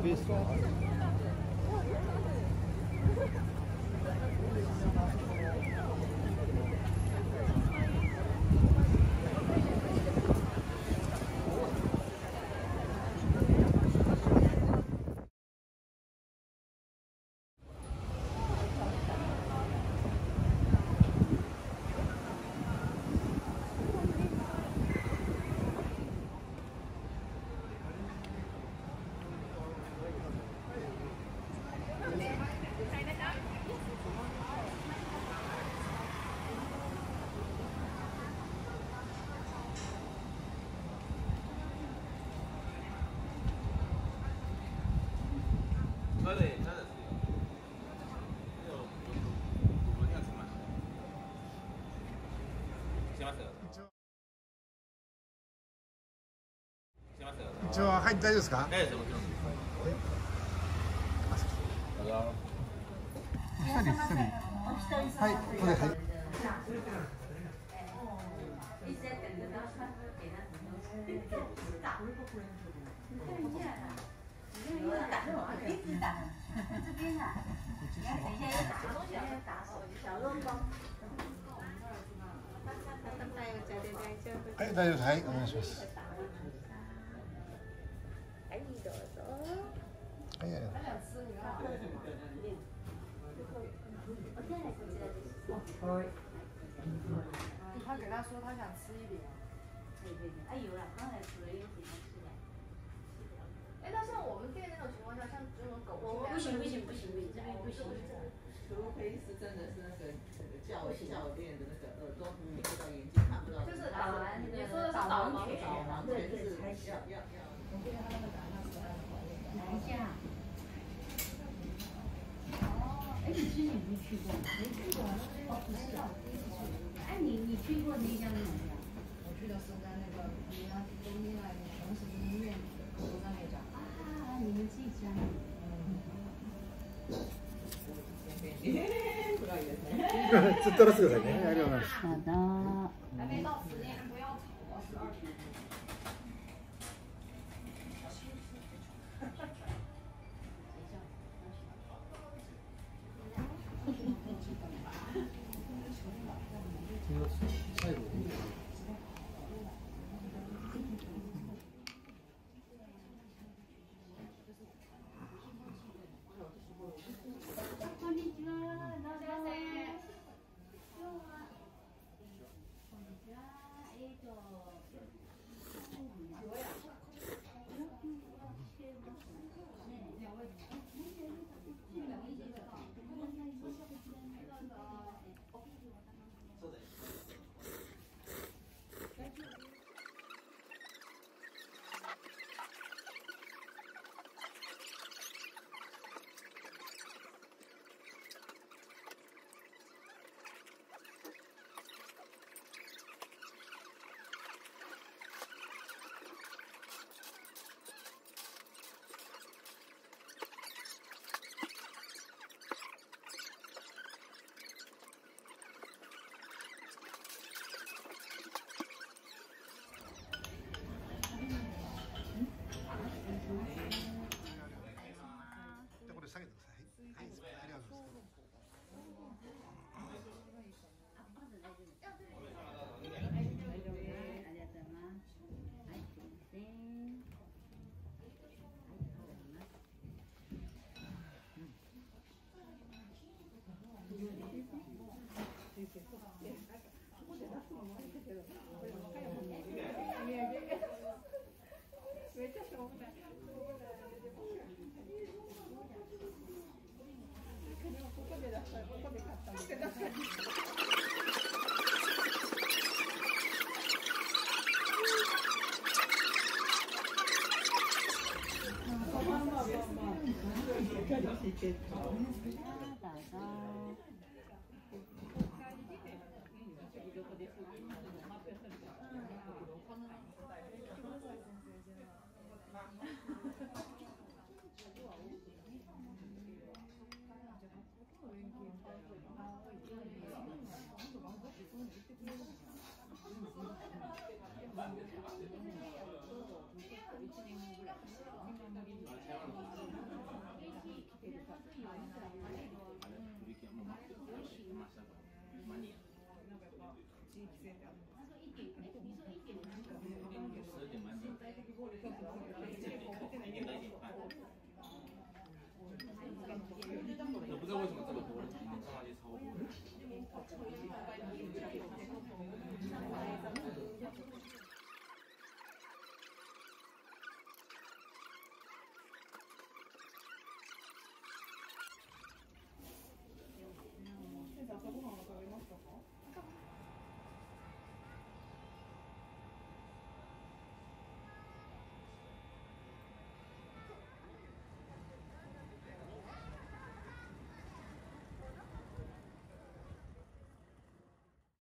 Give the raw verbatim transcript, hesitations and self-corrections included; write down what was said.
ペースがある。一応入って大丈夫ですか？大丈夫です。もちろん。一人一人。はい、これはい。はい、大丈夫です。はい、お願いします。はい、どうぞ。はい、ありがとう。お手洗いこちらです。はい。他给他说他想吃一点。对对对，哎有了，刚才煮了有给他吃的。哎，那像我们店那种情况下，像这种狗，我不行不行不行不行，这边不行。除非是真的是那个教教练的那个耳朵听不到，眼睛看不到。就是导盲，你说的是导盲犬，导盲犬是要要要。我觉得他那个打那个哪一家？哦，哎，你之前没去过？没去过，哦，不是啊。哎，你你去过那家哪家？我去的是在那个离那东边那个红石医院口那那家。啊，你们这家？这多了是个人，哎，对吧？好的。还没到十点，不要吵，十二点。最後。こんにちは。どうぞ。今日は。こんにちは。えっと。そうだよ。これ下げてください。はい、ありがとうございます。めっちゃしょうもない。ここで出した、ここで買ったので。確かに。いちねんぐらい。 蛮黏的。